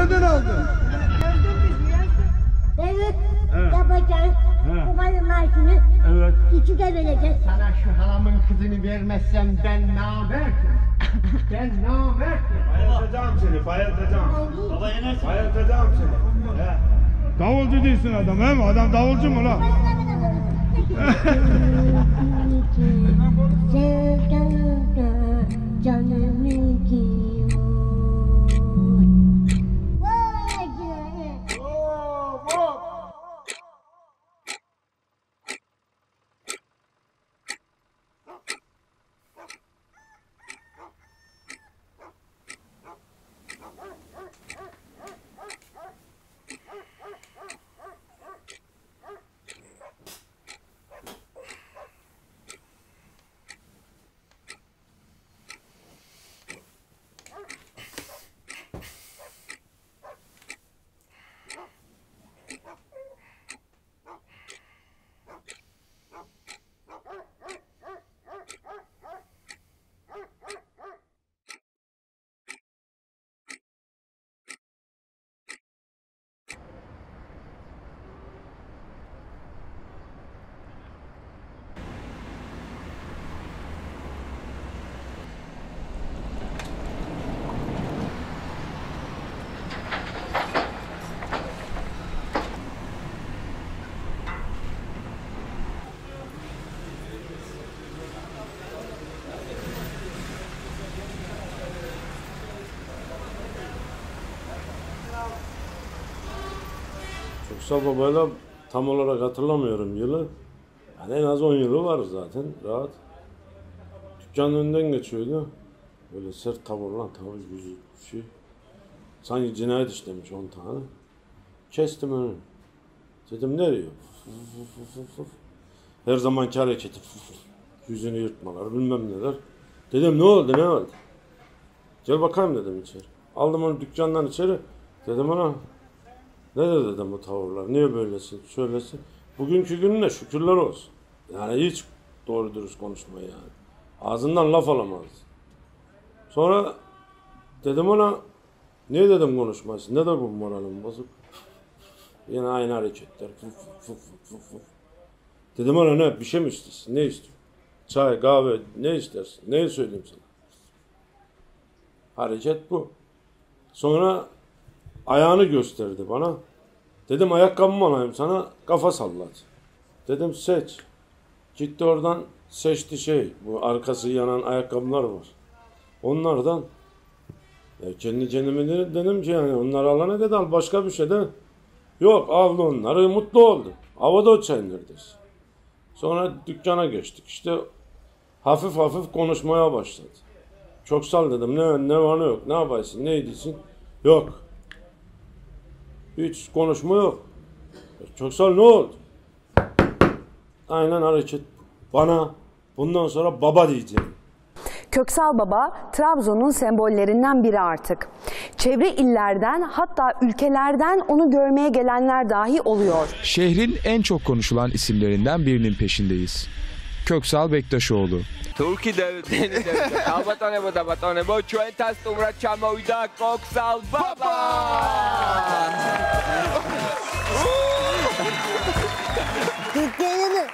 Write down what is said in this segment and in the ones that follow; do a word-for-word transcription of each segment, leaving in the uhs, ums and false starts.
nereden aldın? Evet, evet. Yapacaksın. Babanın maaşını evet. İki de vereceğiz. Sana şu halamın kızını vermezsem ben namertim. Ben namertim. Bayıltacağım seni, bayıltacağım. Baba yenersin. Bayıltacağım seni. He. Davulcu değilsin adam, he mi? Adam davulcu mu lan? Canımı giyiyor. Köksal babayla tam olarak hatırlamıyorum yılı. Yani en az on yılı var zaten rahat. Dükkanın önünden geçiyordu. Böyle sert tavırla tabii yüzü şey. Sanki cinayet işlemiş on tane. Kestim önünü. Dedim nereye? Fuf, fuf, fuf, fuf. Her zamanki hareketi. Fuf, fuf. Yüzünü yırtmalar bilmem neler. Dedim ne oldu ne oldu? Gel bakayım dedim içeri. Aldım onu dükkandan içeri. Dedim ona ne de dedim bu tavırlar? Niye böylesin? Şöylesin. Bugünkü gününe şükürler olsun. Yani hiç doğru dürüst konuşmayı yani. Ağzından laf alamaz. Sonra dedim ona niye dedim konuşmasın? Ne de bu moralim bozuk? Yine aynı hareketler. Fuf, fuf, fuf, fuf, fuf. Dedim ona ne? Bir şey mi istiyorsun? Ne istiyorsun? Çay, kahve ne istersin? Neyi söyleyeyim sana? Hareket bu. Sonra ayağını gösterdi bana. Dedim ayakkabımı alayım sana. Kafa salladı. Dedim seç. Gitti oradan seçti şey. Bu arkası yanan ayakkabılar var. Onlardan ya kendi kendime dedim ki yani onları alana kadar al başka bir şey de yok aldı onları mutlu oldu. Havada uçayım neredeyse. Sonra dükkana geçtik. İşte hafif hafif konuşmaya başladı. Çok sal dedim. Ne, ne var ne yok. Ne yapaysın? Ne ediyorsun? Yok. Hiç konuşma yok. Çok sal ne oldu? Aynen hareket. Bana bundan sonra baba diyeceğim. Köksal Baba, Trabzon'un sembollerinden biri artık. Çevre illerden hatta ülkelerden onu görmeye gelenler dahi oluyor. Şehrin en çok konuşulan isimlerinden birinin peşindeyiz. Köksal Bektaşoğlu. Turki devletlerini devletleri. Tabatane bu tabatane bu. Çuentas tumra çamoyda Köksal Baba. Dükkanını.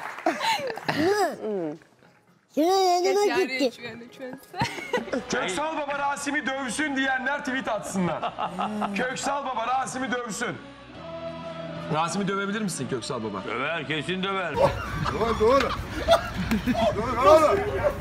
Şuna yanıma gitti. Köksal Baba Rasim'i dövsün diyenler tweet atsınlar. Köksal Baba Rasim'i dövsün. Rasim'i dövebilir misin Köksal Baba? Döver, kesin döver. Doğru, doğru. Doğru, doğru.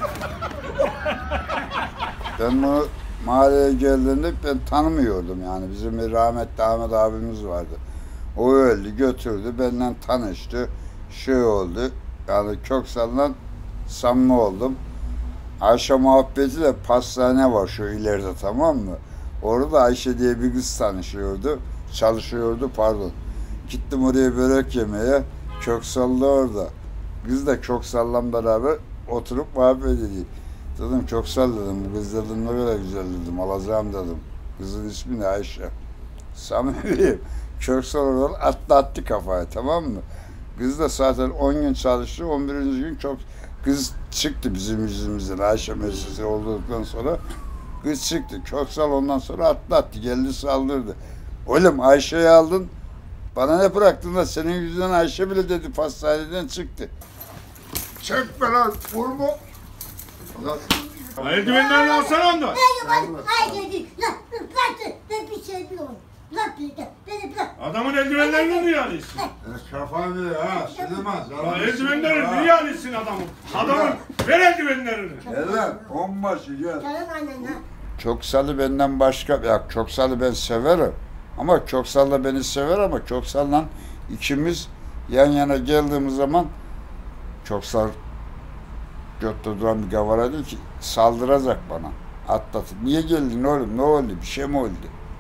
Ben bu mahalleye geldiğinde ben tanımıyordum yani. Bizim bir rahmetli Ahmet abimiz vardı. O öldü, götürdü, benden tanıştı. Şey oldu, yani Köksal'la samimi oldum. Ayşe muhabbeti de pastane var şu ileride, tamam mı? Orada Ayşe diye bir kız tanışıyordu, çalışıyordu pardon. Gittim oraya börek yemeye, Köksal da orada. Kız da Köksal'la beraber oturup muhabbet ediyor. Dedim Köksal dedim, bu kız dedim ne kadar güzel dedim, alacağım dedim. Kızın ismi ne Ayşe. Samimiyim. Köksal oradan attı attı kafaya, tamam mı? Kız da zaten on gün çalıştı, on birinci gün çok kız çıktı bizim yüzümüzden Ayşe meselesi olduktan sonra. Kız çıktı. Köksal ondan sonra atlattı. Geldi saldırdı. Oğlum Ayşe'yi aldın. Bana ne bıraktın da senin yüzünden Ayşe bile dedi hastaneden çıktı. Çekme lan vurma. Eldivenlerini alsana ondan. Hayır, hayır, hayır. Lan, bırak, ben bir şey bilmiyorum. Bırak beni, beni bırak. Adamın eldivenlerini niye alıyorsun? Kafamı ha sığmaz. Eldivenlerini niye alıyorsun adamın? Adamın ver eldivenlerini. Gel onbaşı gel. Canım annen ha. Köksal'ı benden başka, ya Köksal'ı ben severim. Ama Köksal da beni sever ama Köksal'la ikimiz yan yana geldiğimiz zaman Köksal götte duran bir gavara dedi ki saldıracak bana. Atlatıp niye geldin oğlum ne oldu bir şey mi oldu?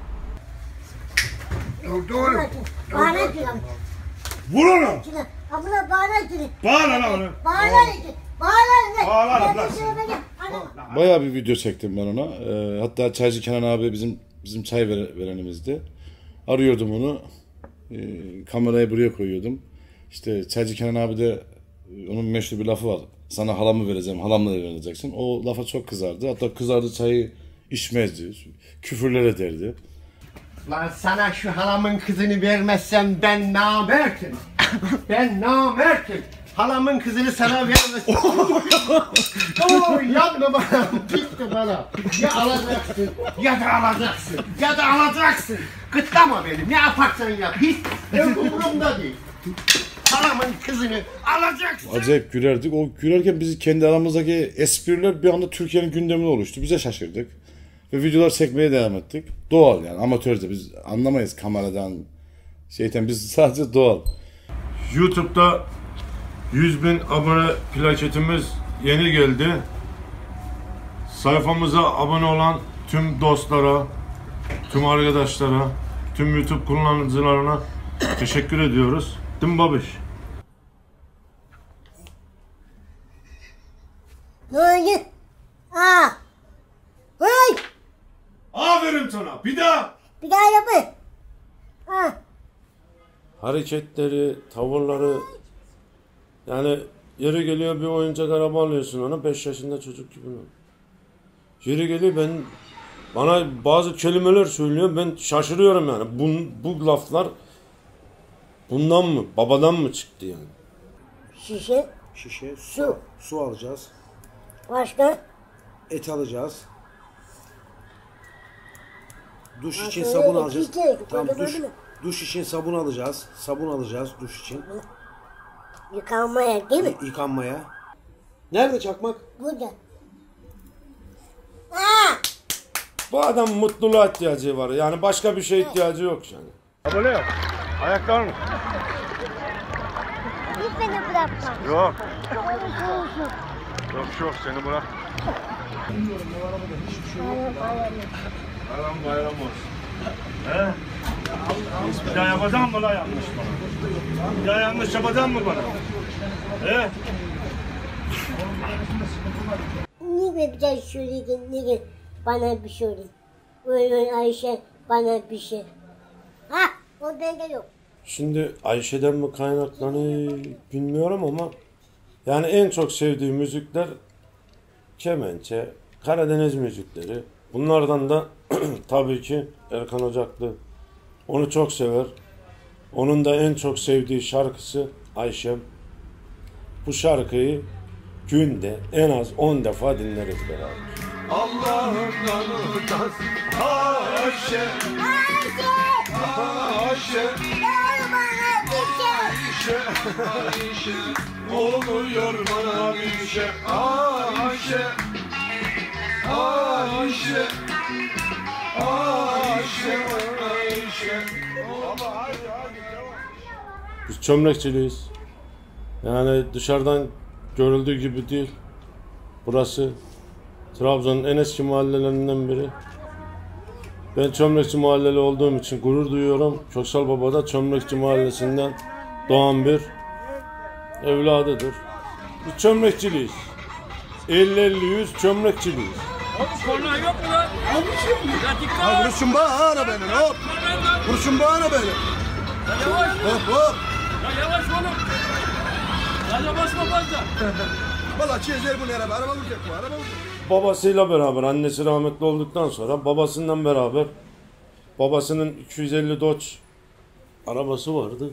Dur oğlum. Bağıra gir. Vur onu. Abla bağıra gir. Bağır lan onu. Bağıra gir. Bağıra gir. Bağır lan. Bayağı bir video çektim ben ona. Ee, hatta Çaycı Kenan abi bizim bizim çay ver, verenimizdi. Arıyordum onu. Ee, kamerayı buraya koyuyordum. İşte Çaycı Kenan abi de onun meşhur bir lafı var. Sana halamı vereceğim, halamla evleneceksin. O lafa çok kızardı. Hatta kızardı çayı içmezdi. Küfürler ederdi. Lan sana şu halamın kızını vermezsem ben namertim. Ben namertim. Halamın kızını sana vermezsem. Oo yapma bana, bitti bana. Ya alacaksın, ya da alacaksın, ya da alacaksın. Kıtlama beni, ne yaparsan yap. Hiç umurumda değil. Halamın kızını alacaksın. Acayip gülerdik. O gülerken biz kendi aramızdaki espriler bir anda Türkiye'nin gündemine oluştu. Bize şaşırdık. Ve videolar çekmeye devam ettik. Doğal yani amatörce biz anlamayız kameradan şeyden biz sadece doğal. YouTube'da yüz bin abone plaketimiz yeni geldi. Sayfamıza abone olan tüm dostlara, tüm arkadaşlara, tüm YouTube kullanıcılarına teşekkür ediyoruz. Değil mi babiş? Ne oldu? Aa. Hey. Aferin sana. Bir daha. Bir daha yapın. Ha. Hareketleri, tavırları yani yeri geliyor bir oyuncak araba alıyorsun ona beş yaşında çocuk gibi. Yeri geliyor ben bana bazı kelimeler söylüyor ben şaşırıyorum yani bu, bu laflar bundan mı babadan mı çıktı yani? Şişe. Şişe, Su. Su alacağız. Başka? Et alacağız. Duş Ha, için şöyle sabun de alacağız. çiçek, Tamam koydum duş, öyle mi? duş için sabun alacağız. Sabun alacağız duş için. Yıkanmaya değil mi? Y- yıkanmaya. Nerede çakmak? Burada. Aa. Bu adam mutluluğa ihtiyacı var yani başka bir şeye ihtiyacı yok yani. Abone yok. Ayaklar mı? Hiç beni bırakma. Yok. Olsun olsun. Yok yok seni bırak. Bayram bayram olsun. He? Bir daha yapacağım mı lan yanlış bana? Bir daha yanlış yapacağım mı bana? He? Niye bir şey söyledin? Niye bana bir şey söyledin? Öyle Ayşe bana bir şey. Ha, o bende yok. Şimdi Ayşe'den mi kaynaklanıyor bilmiyorum ama yani en çok sevdiği müzikler kemençe, Karadeniz müzikleri. Bunlardan da tabii ki Erkan Ocaklı. Onu çok sever. Onun da en çok sevdiği şarkısı Ayşem. Bu şarkıyı günde en az on defa dinleriz beraber. Allah'ından utasın Ayşe Ayşe Ayşe Ayşe oluyor bana bir şey Ayşe Ayşe Ayşe Ayşe Biz çömlekçiliyiz. Yani dışarıdan görüldüğü gibi değil. Burası Trabzon'un en eski mahallelerinden biri. Ben Çömlekçi mahalleli olduğum için gurur duyuyorum. Köksal Baba da Çömlekçi mahallesinden doğan bir evladıdır. Biz çömlekçiliyiz. elli elli yüz çömlekçiliyiz. Korna yok mu lan? Ha vuruşun bağına beni hop. Vuruşun bağına beni. Yavaş. Hop hop. Ya yavaş oğlum. Ya yavaş mı fazla? Valla çizer bunu araba. Araba vuracak bu araba vuracak. babasıyla beraber, annesi rahmetli olduktan sonra babasından beraber, babasının iki yüz elli Dodge arabası vardı.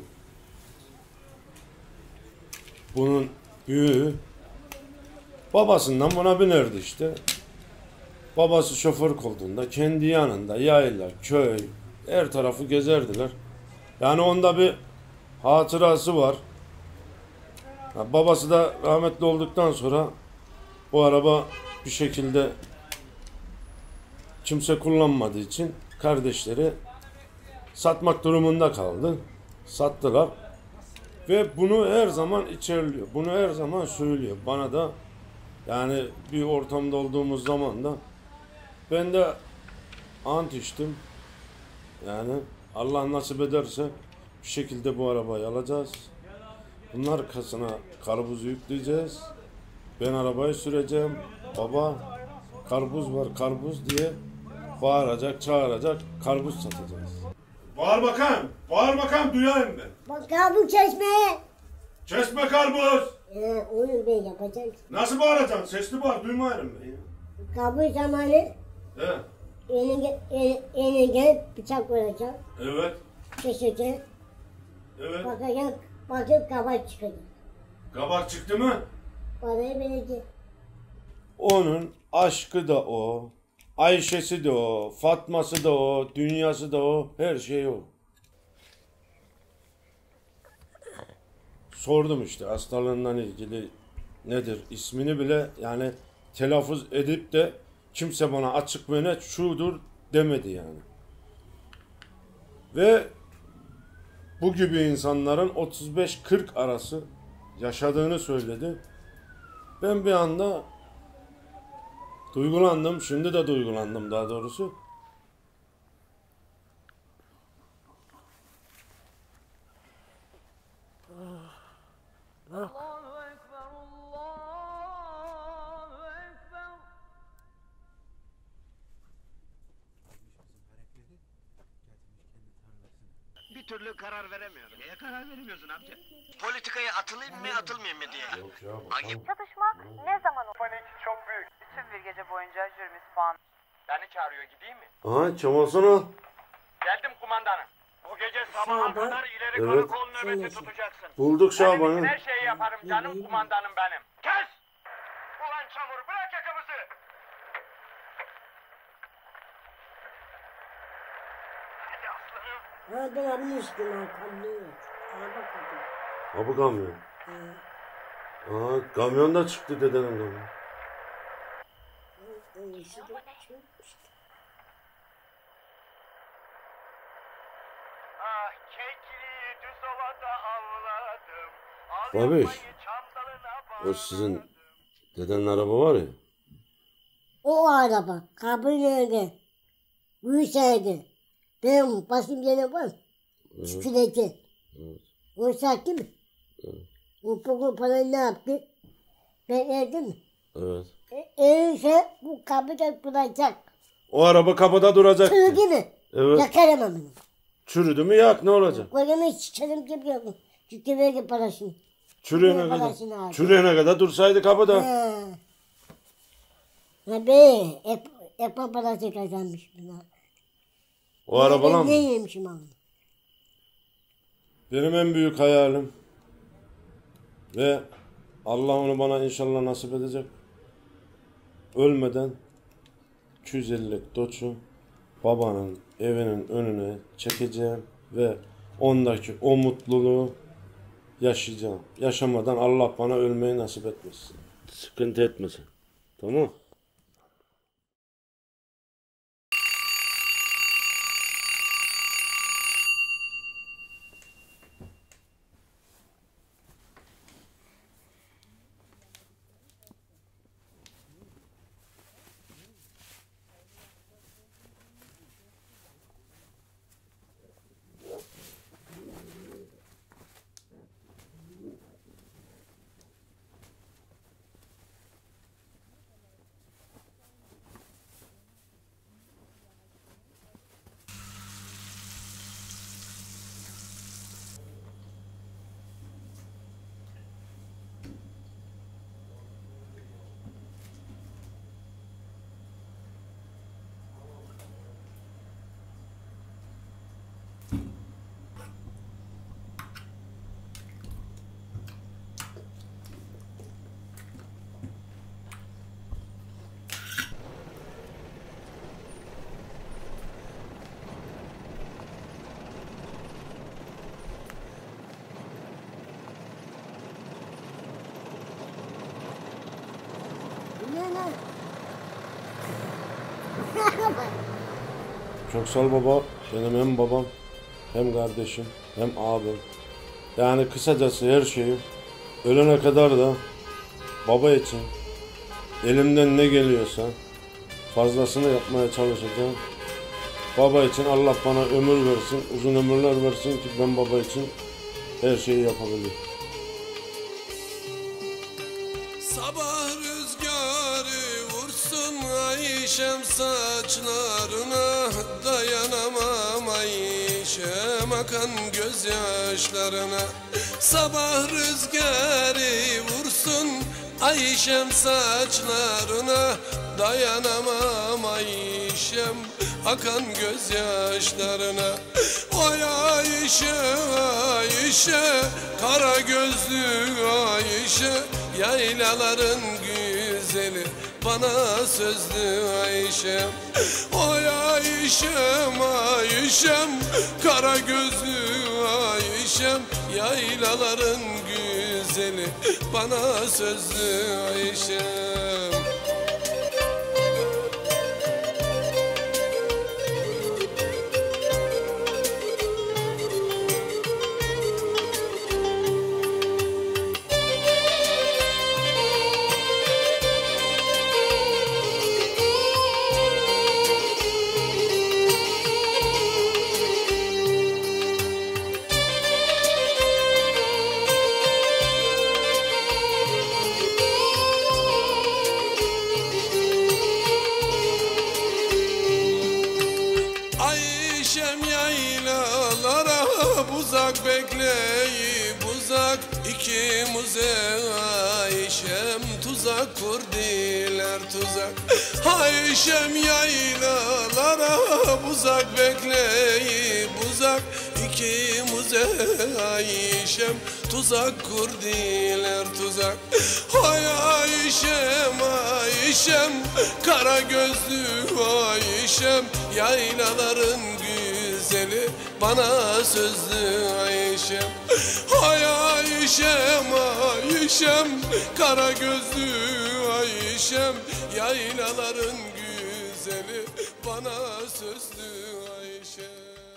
Bunun büyüğü babasından buna binerdi işte. Babası şoför koltuğunda, kendi yanında yayla, köy, her tarafı gezerdiler. Yani onda bir hatırası var. Ha, babası da rahmetli olduktan sonra bu araba bir şekilde kimse kullanmadığı için kardeşleri satmak durumunda kaldı. Sattılar. Ve bunu her zaman içerliyor. Bunu her zaman söylüyor. Bana da yani bir ortamda olduğumuz zaman da ben de ant içtim. Yani Allah nasip ederse bir şekilde bu arabayı alacağız. Bunun arkasına karpuzu yükleyeceğiz. Ben arabayı süreceğim. Baba karpuz var karpuz diye bağıracak, çağıracak, karpuz satacağız. Bağır bakalım. Bağır bakalım duyayım ben. Bak karpuz kesme. Kesme karpuz. Ee, onu ben yapacağım. Nasıl bağıracaksın? Sesli bağır duymayalım ben ya. Karpuz zamanı He. eline, eline, eline gel bıçak vuracağım. Evet. Keseceğim. Evet. Bakacağım, bakıp kabak çıkacak. Kabak çıktı mı? Parayı vereceğim. Onun aşkı da o, Ayşe'si de o, Fatma'sı da o, dünyası da o, her şey o. Sordum işte hastalığından ilgili nedir ismini bile yani telaffuz edip de kimse bana açık ve net şudur demedi yani. Ve bu gibi insanların otuz beş kırk arası yaşadığını söyledi. Ben bir anda duygulandım. Şimdi de duygulandım daha doğrusu. Bir türlü karar veremiyorum. Neye karar veremiyorsun amca? Politikaya atılayım mı atılmayayım mı diye. Hangi? Çatışma ne zaman olur? Panik çok büyük. Bütün bir gece boyunca jürimiz puan. Beni çağırıyor gideyim mi? Aha çamasana. Geldim kumandanım. Bu gece sabaha kadar ileri Evet. karakol nöbeti tutacaksın. Bulduk Şaban'ı. Benim için her şeyi yaparım canım kumandanım benim. Kes! Ulan çamur bırak yakamızı. Hadi aslanım. Ha ben abinin üstüne kamyon. Araba kapı. Ha bu kamyon. Aha kamyon da çıktı dedenin kamyon. Ah kekliği düz ovada avladım. Babiş. O sizin dedenin araba var ya. O araba kabinede büyüseydi benim basım yeri var. Evet. Çikolata. Evet. O sattı mı? Evet. O pokul parayı ne yaptı? Ben verdim mi? Evet. E, Eğilse bu kapıda duracak. O araba kapıda duracak. Çürüdü mü? Evet. Yakarım ama. Çürüdü mü yak ne olacak? Koyamı sıçarım gibi yok. Çünkü verdi parasını. Çürüyene Ver kadar. parasını abi. Çürüyene kadar dursaydı kapıda. Ha. Ha be, hep, hep parası kazanmış buna. O arabalar mı? Ne yemişim abi? Benim en büyük hayalim ve Allah onu bana inşallah nasip edecek. Ölmeden iki yüz ellilik Dodge'u babanın evinin önüne çekeceğim ve ondaki o mutluluğu yaşayacağım. Yaşamadan Allah bana ölmeyi nasip etmesin. Sıkıntı etmesin. Tamam. Köksal baba benim hem babam, hem kardeşim, hem abim. Yani kısacası her şeyi ölene kadar da baba için elimden ne geliyorsa fazlasını yapmaya çalışacağım. Baba için Allah bana ömür versin, uzun ömürler versin ki ben baba için her şeyi yapabileyim. Sabah rüzgarı vursun Ayşem saçlarına, dayanamam Ayşem akan gözyaşlarına. Sabah rüzgarı vursun Ayşem saçlarına, dayanamam Ayşem akan gözyaşlarına. Oy Ayşe Ayşe, kara gözlü Ayşe, yaylaların güzeli, bana sözlü Ayşem. Oy Ayşem Ayşem, kara gözlü Ayşem, yaylaların güzeli, bana sözlü Ayşem. Ayşem yaylalara buzak bekleyip uzak, ikimize Ayşem tuzak kurdiler tuzak. Ayşem yaylalara buzak bekleyip uzak, ikimize Ayşem tuzak kurdiler tuzak. Hay Ayşem Ayşem, kara gözlü Ayşem, yaylaların güzeli, bana sözlü Ayşem. Hay Ayşem Ayşem, kara gözlü Ayşem, yaylaların güzeli, bana sözlü Ayşem.